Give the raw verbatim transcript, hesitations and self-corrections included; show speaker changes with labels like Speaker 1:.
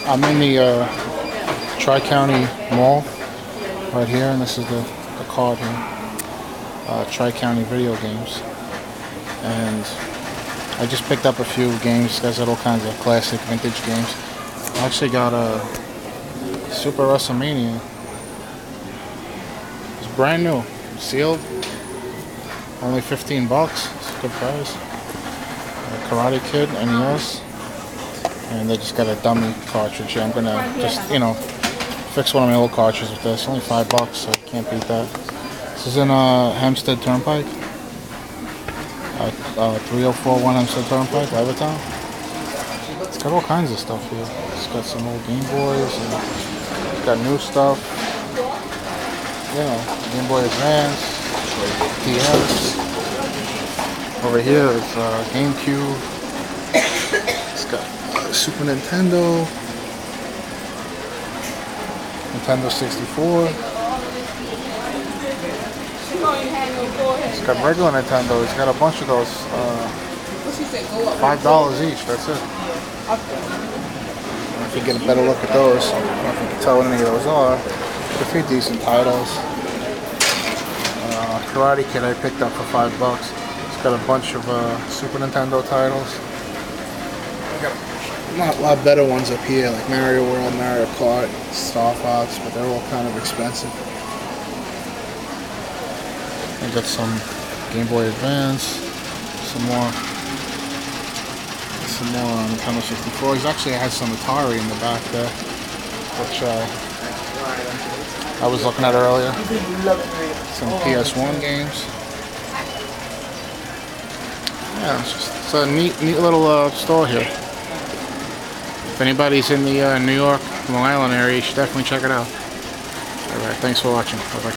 Speaker 1: I'm in the uh, Tri-County Mall right here, and this is the, the card here. Uh, Tri-County Video Games. And I just picked up a few games. These guys got all kinds of classic vintage games. I actually got a Super WrestleMania. It's brand new, sealed. Only fifteen bucks. It's a good price. A Karate Kid N E S. And they just got a dummy cartridge here. I'm gonna just, you know, fix one of my old cartridges with this. Only five bucks, so you can't beat that. This is in uh, Hempstead Turnpike. Uh, uh, three oh four one Hempstead Turnpike, Levittown. It's got all kinds of stuff here. It's got some old Game Boys, and it's got new stuff. You know, Game Boy Advance, D S. Over here is uh, GameCube. It's got uh, Super Nintendo, Nintendo sixty-four. It's got regular Nintendo. It's got a bunch of those. Uh, Five dollars each. That's it. I don't know if you get a better look at those. I don't know if you can tell what any of those are. A few decent titles. Uh, Karate Kid I picked up for five bucks. It's got a bunch of uh, Super Nintendo titles. I got not a lot better ones up here, like Mario World, Mario Kart, Star Fox, but they're all kind of expensive. I got some Game Boy Advance, some more, some more on Nintendo sixty-fours. Actually, I had some Atari in the back there, which uh, I was looking at earlier. Some P S one games. Yeah, it's just it's a neat, neat little uh, store here. If anybody's in the uh, New York, Long Island area, you should definitely check it out. All right, thanks for watching. Bye-bye.